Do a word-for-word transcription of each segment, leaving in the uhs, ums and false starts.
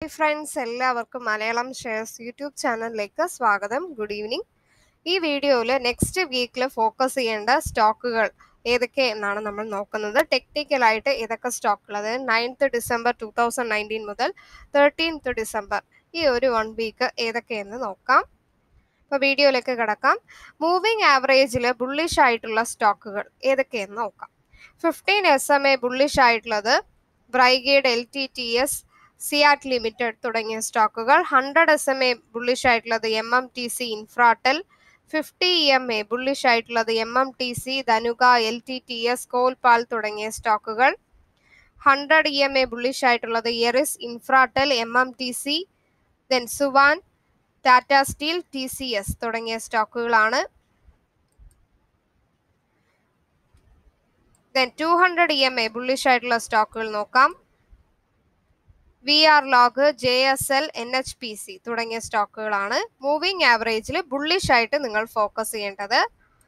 Hi friends, എല്ലാവർക്കും Malayalam shares YouTube ചാനലിലേക്ക് സ്വാഗതം. Good evening. ഈ വീഡിയോയിൽ നെക്സ്റ്റ് വീക്കിൽ ഫോക്കസ് ചെയ്യേണ്ട സ്റ്റോക്കുകൾ ഏതൊക്കെ എന്നാണ് നമ്മൾ നോക്കുന്നത്. ടെക്നിക്കലായിട്ട് ഏതൊക്കെ സ്റ്റോക്കുകൾ, അതായത് ninth December two thousand nineteen മുതൽ തേർട്ടീൻത്ത് ഡിസംബർ ഈ ഒരു വൺ വീക്ക് ഏതൊക്കെയെന്ന് നോക്കാം. അപ്പോൾ വീഡിയോയിലേക്ക് കിടക്കാം. മൂവിങ് ആവറേജിൽ ബുള്ളിഷ് ആയിട്ടുള്ള സ്റ്റോക്കുകൾ ഏതൊക്കെയെന്ന് നോക്കാം. Fifteen S M A bullish ആയിട്ടുള്ളത് Brigade, L T T S, CEAT limited തുടങ്ങിയ സ്റ്റോക്കുകൾ. Hundred S M A bullish ആയിട്ടുള്ളത് M M T C, Infratel. Fifty E M A bullish ആയിട്ടുള്ളത് M M T C, Dhanuka, L T T S, Colpal തുടങ്ങിയ സ്റ്റോക്കുകൾ. Hundred E M A bullish ആയിട്ടുള്ളത് Eris, Infratel, M M T C, then Suven, Tata Steel, T C S തുടങ്ങിയ സ്റ്റോക്കുകളാണ്. Then to hundred E M A bullish ആയിട്ടുള്ള സ്റ്റോക്കുകൾ നോക്കാം. V R log, J S L, N H P C തുടങ്ങിയ സ്റ്റോക്കുകളാണ് moving ആവറേജിൽ bullish ആയിട്ട് നിങ്ങൾ ഫോക്കസ് ചെയ്യേണ്ടത്.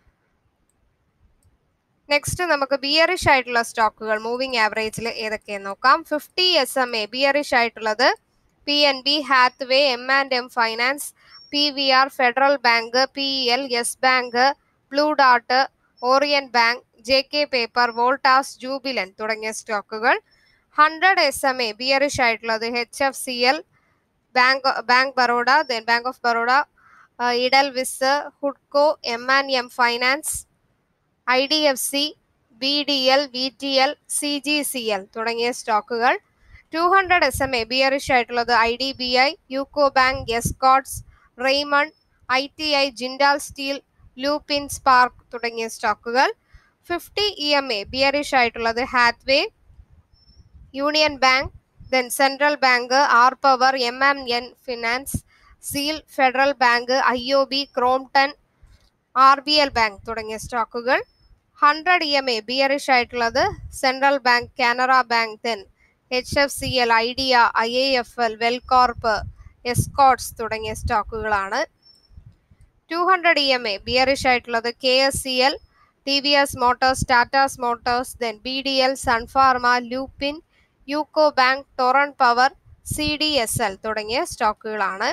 നെക്സ്റ്റ് നമുക്ക് ബിയറിഷ് ആയിട്ടുള്ള സ്റ്റോക്കുകൾ മൂവിങ് ആവറേജിൽ ഏതൊക്കെയെന്ന് നോക്കാം. Fifty S M A bearish ആയിട്ടുള്ളത് P N B, Hathway, M and M Finance, P V R, Federal Bank, P E L, Yes Bank, Blue Dart, Orient Bank, J K Paper, Voltas, Jubilant തുടങ്ങിയ സ്റ്റോക്കുകൾ. Hundred S M A bearish ആയിട്ടുള്ളത് H F C L, Bank Bank Baroda, then Bank of Baroda, Edelweiss, ഹുഡ്കോ, M and M Finance, I D F C, B D L, V T L, C G C L തുടങ്ങിയ സ്റ്റോക്കുകൾ. Two hundred S M A bearish ആയിട്ടുള്ളത് I D B I, UCO Bank, Escorts, Raymond, I T I, Jindal Steel, Lupin, Spark തുടങ്ങിയ സ്റ്റോക്കുകൾ. Fifty E M A bearish ആയിട്ടുള്ളത് Hathway, Union Bank, then Central Bank, R Power, M M N Finance, Zeel, Federal Bank, I O B, Crompton, R B L Bank തുടങ്ങിയ സ്റ്റോക്കുകൾ. Hundred E M A bearish ആയിട്ടുള്ളത് central Bank, Canara Bank, then H F C L, Idea, I A F L, Welcorp, Escorts തുടങ്ങിയ സ്റ്റോക്കുകളാണ്. Two hundred E M A bearish ആയിട്ടുള്ളത് K S C L, T V S Motors, Tatas Motors, then B D L, Sun Pharma, Lupin, UCO Bank, Torrent Power, C D S L തുടങ്ങിയ സ്റ്റോക്കുകളാണ്.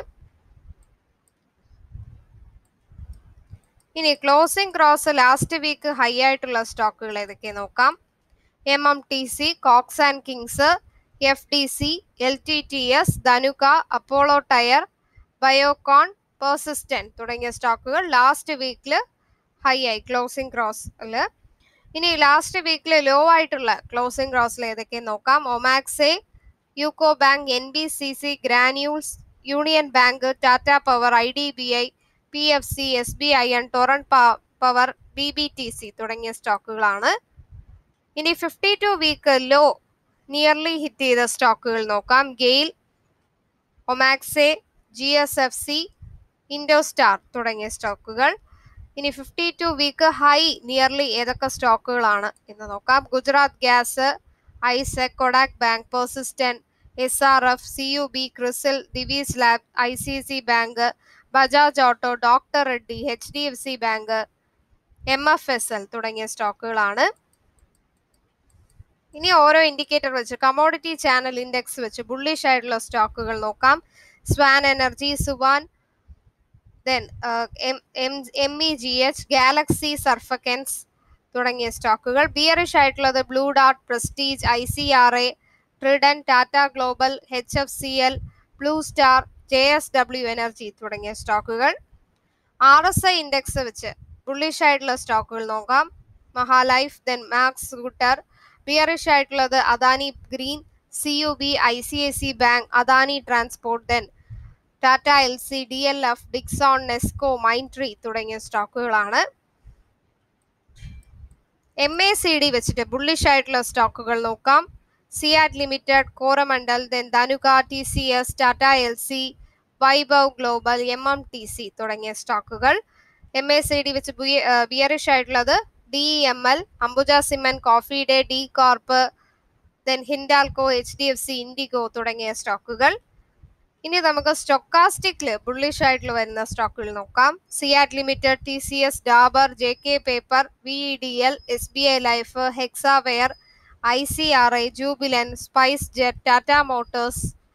ഇനി closing cross last week high ആയിട്ടുള്ള സ്റ്റോക്കുകൾ ഏതൊക്കെ നോക്കാം. M M T C, Cox and Kings, F D C, L T T S, Dhanuka, Apollo Tyre, Biocon, Persistent തുടങ്ങിയ സ്റ്റോക്കുകൾ last വീക്കിൽ ഹൈ ആയി ക്ലോസിംഗ് ക്രോസിൽ. ഇനി ലാസ്റ്റ് വീക്കിൽ ലോ ആയിട്ടുള്ള ക്ലോസിംഗ് ക്രോസിൽ ഏതൊക്കെ നോക്കാം. Omaxe, UCO Bank, N B C C, Granules, Union Bank, Tata Power, I D B I, P F C, S B I N, Torrent Power, B B T C തുടങ്ങിയ സ്റ്റോക്കുകളാണ്. ഇനി fifty two week low nearly hit ചെയ്ത സ്റ്റോക്കുകൾ നോക്കാം. GAIL, Omaxe, G S F C, Indostar തുടങ്ങിയ സ്റ്റോക്കുകൾ. ഇനി fifty two week high nearly ഏതൊക്കെ സ്റ്റോക്കുകളാണ് എന്ന് നോക്കാം. Gujarat Gas, ISEC, Kotak Bank, പെർസിസ്റ്റൻ, S R F, C U B, CRISIL, Divi's Lab, I C C Bank, Bajaj Auto, doctor Reddy, H D F C Bank, M F S L തുടങ്ങിയ സ്റ്റോക്കുകളാണ്. ഇനി ഓരോ indicator വെച്ച് commodity channel index വെച്ച് ബുള്ളിഷ് ആയിട്ടുള്ള സ്റ്റോക്കുകൾ നോക്കാം. Swan Energy, Suven, then M E G H, Galaxy Surfactants തുടങ്ങിയ സ്റ്റോക്കുകൾ. ബിയറിഷ് ആയിട്ടുള്ളത് Blue Dart, Prestige, I C R A, Trident, Tata Global, H F C L, Blue star, J S W Energy തുടങ്ങിയ സ്റ്റോക്കുകൾ. R S I index വെച്ച് bullish ആയിട്ടുള്ള സ്റ്റോക്കുകൾ നോക്കാം. മഹാലൈഫ്, ദെൻ മാക്സ് സ്കൂട്ടർ. ബിയറിഷ് ആയിട്ടുള്ളത് Adani Green, C U B, I C I C Bank, Adani transport, then Tata L C, D L F, Dixon, Nesco, Mindtree തുടങ്ങിയ സ്റ്റോക്കുകളാണ്. എം എ സി ഡി വെച്ചിട്ട് bullish ആയിട്ടുള്ള സ്റ്റോക്കുകൾ നോക്കാം. സിയാറ്റ് limited, Coromandel, then Dhanuka, T C S, Tata L C, Vaibhav Global, M M T C തുടങ്ങിയ സ്റ്റോക്കുകൾ. M A C D വെച്ച് bearish ആയിട്ടുള്ളത് D M L, Ambuja Cement, Coffee Day, D Corp, then Hindalco, H D F C, IndiGo തുടങ്ങിയ സ്റ്റോക്കുകൾ. ഇനി നമുക്ക് സ്റ്റൊക്കാസ്റ്റിക്കില് bullish ആയിട്ടുള്ള വരുന്ന സ്റ്റോക്കുകൾ നോക്കാം. സിയാറ്റ് Limited, T C S, Dabur, J K Paper, V E D L, S B I Life, Hexaware, I C R I, Jubilant, SpiceJet, Tata Motors,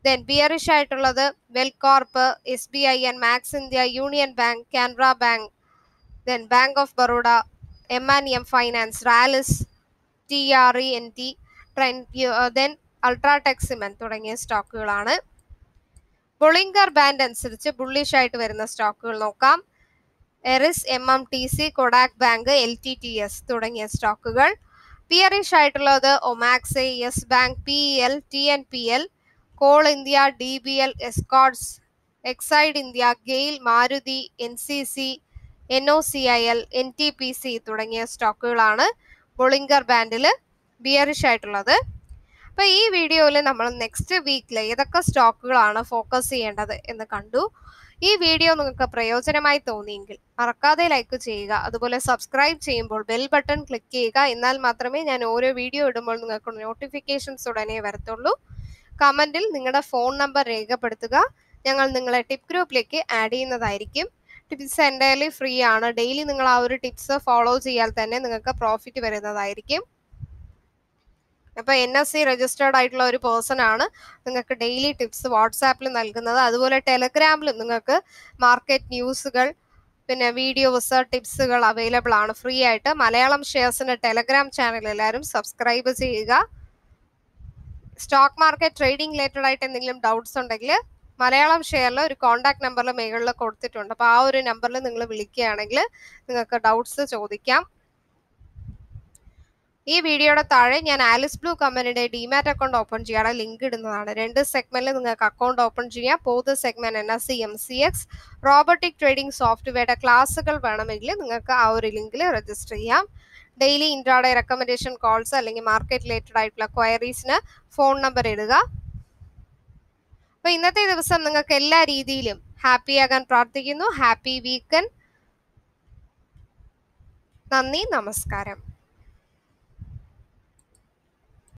then bearish ആയിട്ടുള്ളത് Welcorp, S B I and Max India, Union Bank, Canara Bank, then Bank of Baroda, M and M Finance, Rallis, T R E N T, then UltraTech cement തുടങ്ങിയ സ്റ്റോക്കുകളാണ്. ബൊളിംഗർ band അനുസരിച്ച് bullish ആയിട്ട് വരുന്ന സ്റ്റോക്കുകൾ നോക്കാം. Eris, M M T C, Kotak Bank, L T T S തുടങ്ങിയ സ്റ്റോക്കുകൾ. Bearish ആയിട്ടുള്ളത് Omaxe, Yes Bank, P L, T N P L, Coal India, D B L, Escorts, Exide India, GAIL, Maruti, N C C, N O C I L, N T P C തുടങ്ങിയ സ്റ്റോക്കുകളാണ് ബൊളിംഗർ ബാൻഡിൽ bearish ആയിട്ടുള്ളത്. അപ്പോൾ ഈ വീഡിയോയിൽ നമ്മൾ next വീക്കിൽ ഏതൊക്കെ സ്റ്റോക്കുകളാണ് focus ചെയ്യേണ്ടത് എന്ന് കണ്ടു. ഈ വീഡിയോ നിങ്ങൾക്ക് പ്രയോജനമായി തോന്നിയെങ്കിൽ മറക്കാതെ ലൈക്ക് ചെയ്യുക. അതുപോലെ സബ്സ്ക്രൈബ് ചെയ്യുമ്പോൾ ബെൽ ബട്ടൺ ക്ലിക്ക് ചെയ്യുക. എന്നാൽ മാത്രമേ ഞാൻ ഓരോ വീഡിയോ ഇടുമ്പോൾ നിങ്ങൾക്ക് നോട്ടിഫിക്കേഷൻസ് ഉടനെ വരത്തുള്ളൂ. കമൻറ്റിൽ നിങ്ങളുടെ ഫോൺ നമ്പർ രേഖപ്പെടുത്തുക. ഞങ്ങൾ നിങ്ങളെ ടിപ്പ് ഗ്രൂപ്പിലേക്ക് ആഡ് ചെയ്യുന്നതായിരിക്കും. ടിപ്സ് എൻ്റയർലി ഫ്രീ ആണ്. ഡെയിലി നിങ്ങൾ ആ ഒരു ടിപ്സ് ഫോളോ ചെയ്യാൽ തന്നെ നിങ്ങൾക്ക് പ്രോഫിറ്റ് വരുന്നതായിരിക്കും. അപ്പോൾ എൻ എസ് സി രജിസ്റ്റേർഡ് ആയിട്ടുള്ള ഒരു പേഴ്സൺ ആണ് നിങ്ങൾക്ക് ഡെയിലി ടിപ്സ് വാട്സാപ്പിൽ നൽകുന്നത്. അതുപോലെ ടെലഗ്രാമിലും നിങ്ങൾക്ക് മാർക്കറ്റ് ന്യൂസുകൾ, പിന്നെ വീഡിയോസ്, ടിപ്സുകൾ അവൈലബിൾ ആണ് ഫ്രീ ആയിട്ട്. മലയാളം ഷെയർസിൻ്റെ ടെലഗ്രാം ചാനൽ എല്ലാവരും സബ്സ്ക്രൈബ് ചെയ്യുക. സ്റ്റോക്ക് മാർക്കറ്റ് ട്രേഡിംഗ് റിലേറ്റഡ് ആയിട്ട് എന്തെങ്കിലും ഡൗട്ട്സ് ഉണ്ടെങ്കിൽ മലയാളം ഷെയറിൽ ഒരു കോൺടാക്ട് നമ്പറിൽ മുകളിൽ കൊടുത്തിട്ടുണ്ട്. അപ്പോൾ ആ ഒരു നമ്പറിൽ നിങ്ങൾ വിളിക്കുകയാണെങ്കിൽ നിങ്ങൾക്ക് ഡൗട്ട്സ് ചോദിക്കാം. ഈ വീഡിയോയുടെ താഴെ ഞാൻ ആലിസ് ബ്ലൂ കമ്പനിയുടെ ഡിമാറ്റ് അക്കൗണ്ട് ഓപ്പൺ ചെയ്യാനുള്ള ലിങ്ക് ഇടുന്നതാണ്. രണ്ട് സെഗ്മെന്റിൽ നിങ്ങൾക്ക് അക്കൗണ്ട് ഓപ്പൺ ചെയ്യാം. Both segment N S C, M C X, robotic trading സോഫ്റ്റ്വെയറുടെ ക്ലാസ്സുകൾ വേണമെങ്കിൽ നിങ്ങൾക്ക് ആ ഒരു ലിങ്കിൽ രജിസ്റ്റർ ചെയ്യാം. ഡെയിലി ഇൻട്രാഡേ റെക്കമെൻഡേഷൻ കോൾസ് അല്ലെങ്കിൽ മാർക്കറ്റ് റിലേറ്റഡ് ആയിട്ടുള്ള ക്വയറീസിന് ഫോൺ നമ്പർ ഇടുക. അപ്പോൾ ഇന്നത്തെ ദിവസം നിങ്ങൾക്ക് എല്ലാ രീതിയിലും ഹാപ്പി ആകാൻ പ്രാർത്ഥിക്കുന്നു. Happy weekend. നന്ദി, നമസ്കാരം.